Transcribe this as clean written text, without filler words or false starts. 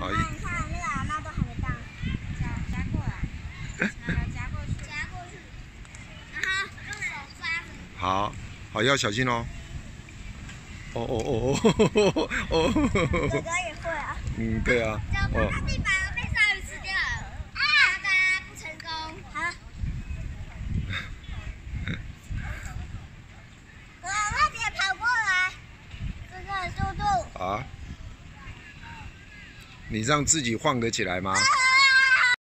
哦， 你看那个阿妈都还没到，夹过来，夹过去，然后用手抓。 好，好，要小心哦。哥哥也会啊。 嗯，对啊。 哦。地板被鲨鱼吃掉了。啊！不成功。好。快点跑过来！这个速度。 啊。你让自己晃得起来吗？